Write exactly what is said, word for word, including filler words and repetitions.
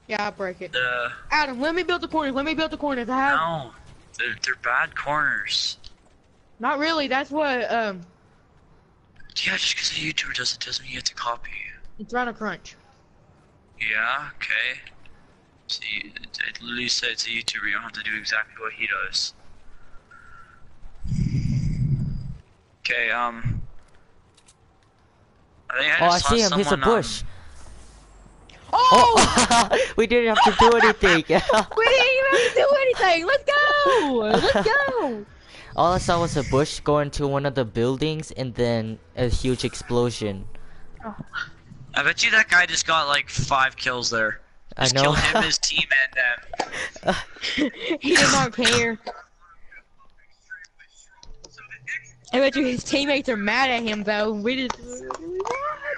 Yeah, I'll break it. Uh, Adam, let me build the corners. Let me build the corners. I have. no, they're, they're bad corners. Not really. That's what. Um. Yeah, just because a YouTuber does it doesn't mean you have to copy. It's Rhino Crunch. Yeah, okay. So you, it literally said it's a YouTuber. You don't have to do exactly what he does. Okay, um. I think I Oh, I just saw see him. He's a someone, bush. Um, Oh! Oh, we didn't have to do anything. We didn't even have to do anything. Let's go. Let's go. All I saw was a bush go into one of the buildings and then a huge explosion. Oh. I bet you that guy just got like five kills there. Just I know. killed him, his team, and them. He did not care. I bet you his teammates are mad at him though. We just.